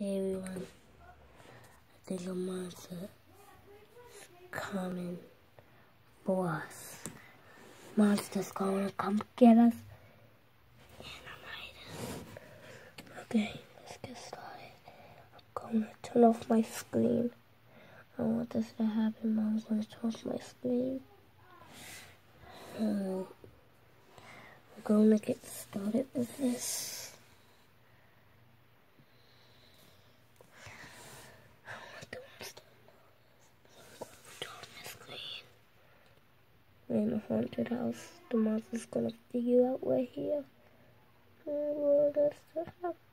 Hey everyone, I think a monster is coming for us. Monster's gonna come get us and hide us. Okay, let's get started. I'm gonna turn off my screen. I don't want this to happen, but I'm gonna turn off my screen. We're gonna get started with this. In a haunted house, the monster's gonna figure out we're here. What does that happen?